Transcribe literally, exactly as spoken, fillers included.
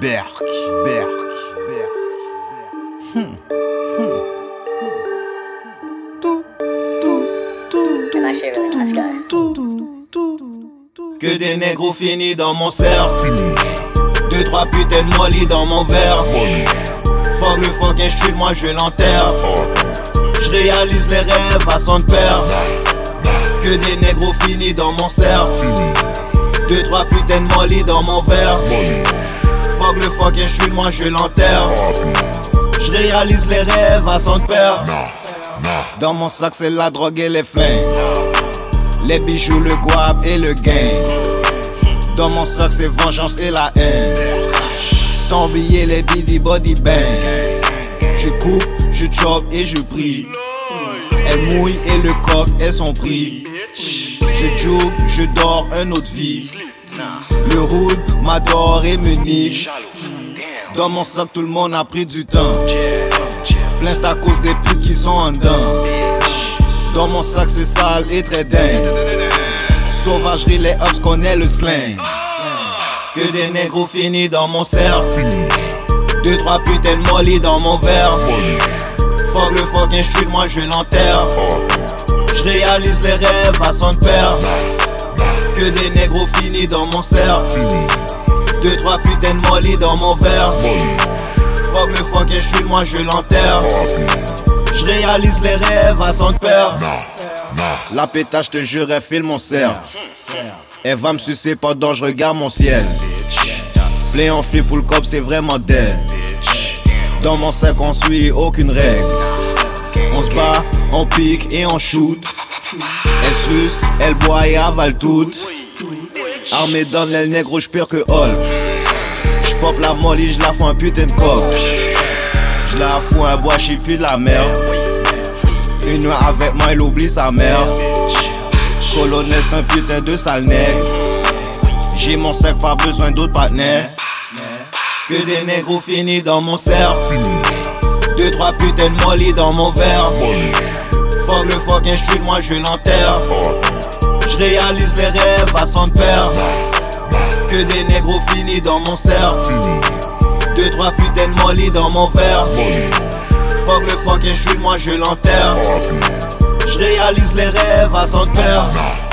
Berk, Berk, Berk. Hmm. Hmm. Tout, tout, tout, And that shit really nice guy. tout, tout. Que des négros finis dans mon cerf. Deux, trois putains de molly dans mon verre. Fuck le fucking street, moi je l'enterre. Je réalise les rêves à son père. Que des négros finis dans mon cerf. Deux, trois putains de molly dans mon verre. Fuck le fucking street, moi je l'enterre. Je réalise les rêves à son père. Dans mon sac c'est la drogue et les flingues. Les bijoux, le guap et le gain. Dans mon sac c'est vengeance et la haine. Sans billets les bidi body bang. Je coupe, je chop et je prie. Elle mouille et le coq est son prix. Je joue, je dors un autre vie. Le hood m'adore et me nique. Dans mon sac tout le monde a pris du temps. Plein c'est à cause des putes qui sont en dedans. Dans mon sac c'est sale et très dingue. Sauvagerie les ups connaît le slang. Que des négros finis dans mon cerf. Deux trois putains de molly dans mon verre. Fuck le fucking street, moi je l'enterre. Je réalise les rêves à son père. Que des négros finis dans mon cerf. Deux trois putains de molly dans mon verre. Fuck le fucking street, moi je l'enterre. Je réalise les rêves à son père. La pétache te jure elle file mon cerf. Elle va me sucer pendant je regarde mon ciel. Play en flip pour le cop c'est vraiment dead. Dans mon sac on suit aucune règle. On se bat, on pique et on shoot. Elle suce, elle boit et avale tout. Armé dans l'aile négro j'pire que Hulk. J'pop la molly, j'la fous un putain de coq. J'la fous un bois, j'suis plus de la merde. Une nuit avec moi il oublie sa mère. Colonel c'est un putain de sale nègre. J'ai mon sac, pas besoin d'autres partenaires. Que des négros finis dans mon cerf. Deux trois putains de molly dans mon verre. Fuck le fucking street, moi je l'enterre. Je réalise les rêves à son père. Que des négros finis dans mon cerf. Deux trois putains de molly dans mon verre. Fuck le fucking street, moi je l'enterre. Je réalise les rêves à son père.